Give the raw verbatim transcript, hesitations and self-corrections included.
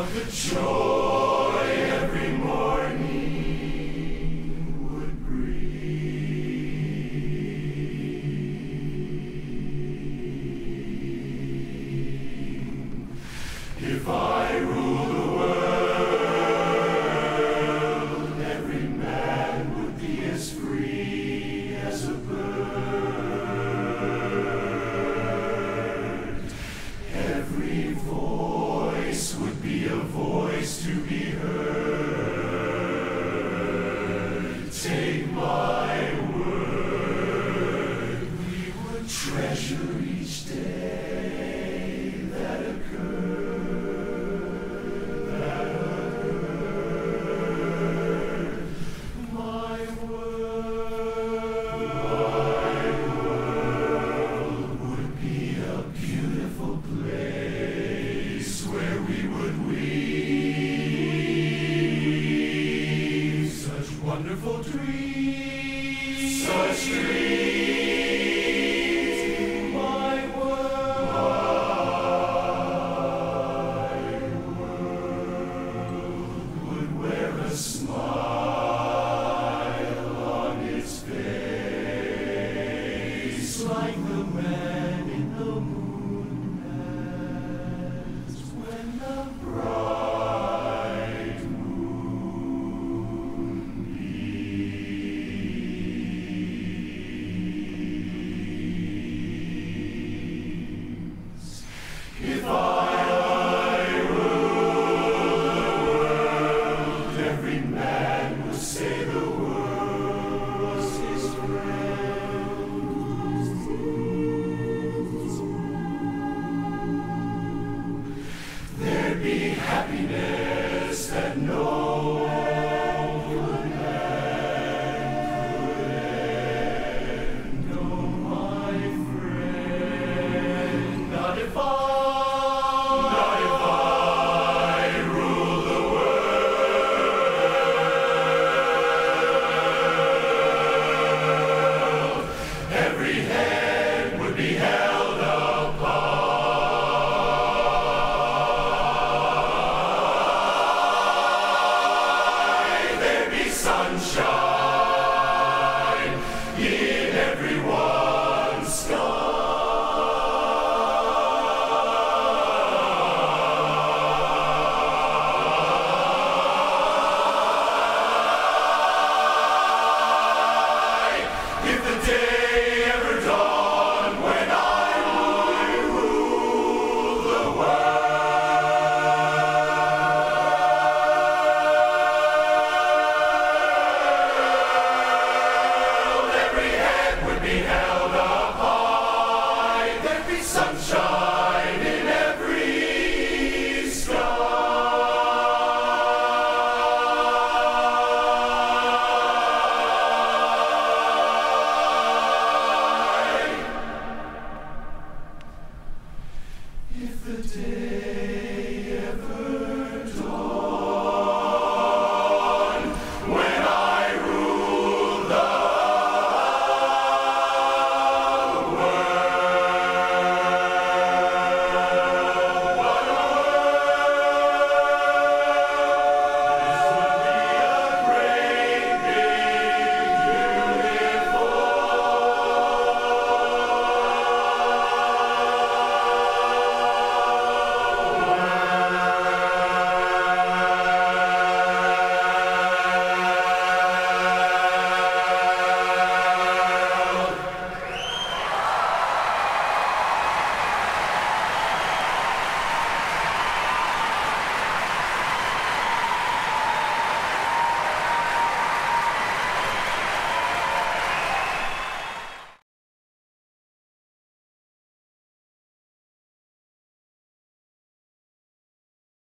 the joy every morning would bring. If I rule the world, every man would be as free as a bird. Every voice would be a voice to be heard. Take my word, we would treasure each day that occurred, that occurred. My world, my world would be a beautiful place where we would weave such wonderful dreams, such dreams. My world, my world would wear a smile on its face like the man